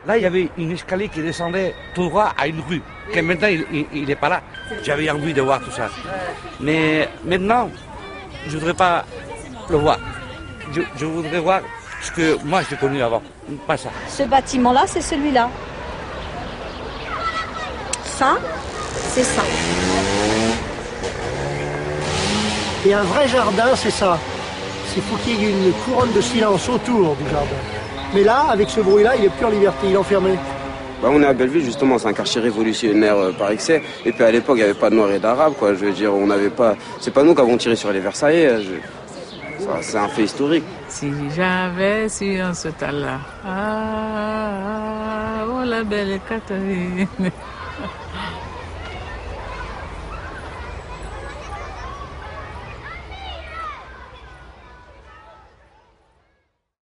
Là, il y avait une escalier qui descendait tout droit à une rue, que maintenant, il n'est pas là. J'avais envie de voir tout ça. Mais maintenant, je ne voudrais pas le voir. Je voudrais voir ce que moi, j'ai connu avant, pas ça. Ce bâtiment-là, c'est celui-là. Ça, c'est ça. Et un vrai jardin, c'est ça. Il faut qu'il y ait une couronne de silence autour du jardin. Mais là, avec ce bruit-là, il est plus en liberté, il est enfermé. On est à Belleville, justement, c'est un quartier révolutionnaire par excès. Et puis à l'époque, il n'y avait pas de Noirs et d'Arabes, quoi. Je veux dire, on n'avait pas. C'est pas nous qui avons tiré sur les Versaillais. C'est un fait historique. Si j'avais su en ce temps-là, ah, oh la belle Catherine.